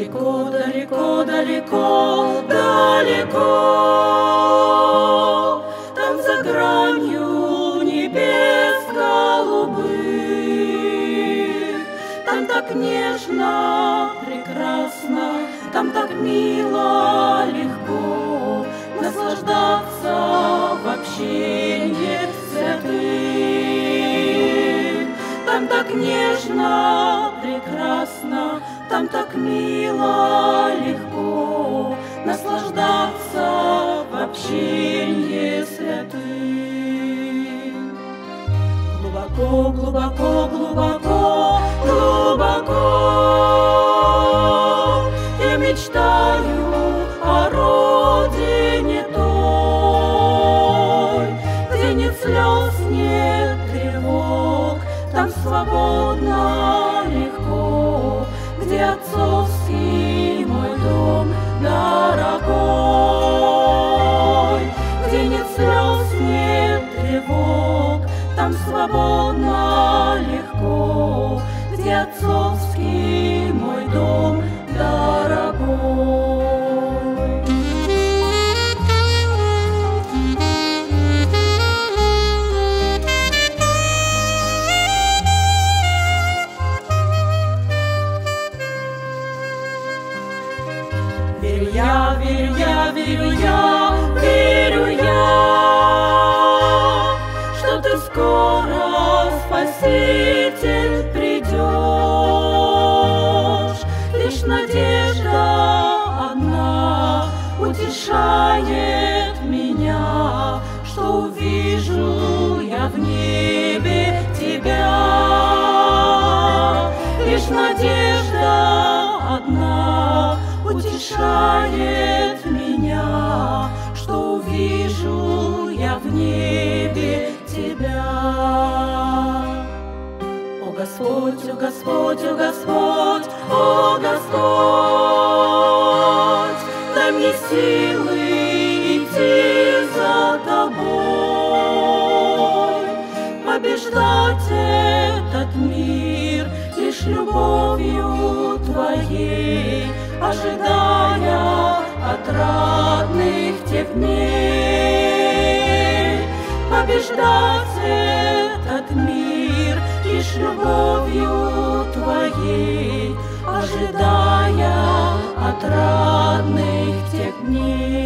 Далеко, далеко, далеко, далеко, там за гранью небес голубых, там так нежно, прекрасно, там так мило, легко наслаждаться в общении святых. Там так нежно, прекрасно, там так мило, легко наслаждаться в общении святых. Глубоко, глубоко, глубоко, глубоко я мечтаю о родине той, где нет слез, нет тревог, там свободно, легко, где отцовский мой дом дорогой, где нет слез, нет тревог, там свободно, легко, где отцовский мой дом дорогой. Верю я, верю я, верю я, верю я, что ты скоро, Спаситель, придешь. Лишь надежда одна утешает меня, что увижу я в небе тебя. Лишь надежда одна утешает меня, что увижу я в небе тебя. О Господь, о Господь, о Господь, о Господь, дай мне силы идти за Тобой, побеждать этот мир лишь любовью Твоей, ожидая отрадных тех дней. Побеждать этот мир лишь любовью Твоей, ожидая отрадных тех дней.